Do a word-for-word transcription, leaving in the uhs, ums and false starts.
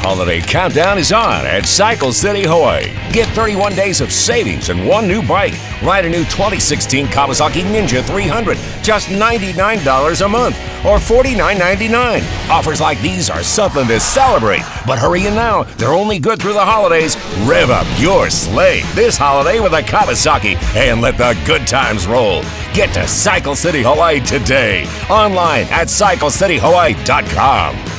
holiday countdown is on at Cycle City, Hawaii. Get thirty-one days of savings and one new bike. Ride a new twenty sixteen Kawasaki Ninja three hundred, just ninety-nine dollars a month or forty-nine ninety-nine. Offers like these are something to celebrate. But hurry in now, they're only good through the holidays. Rev up your sleigh this holiday with a Kawasaki and let the good times roll. Get to Cycle City, Hawaii today. Online at cycle city hawaii dot com.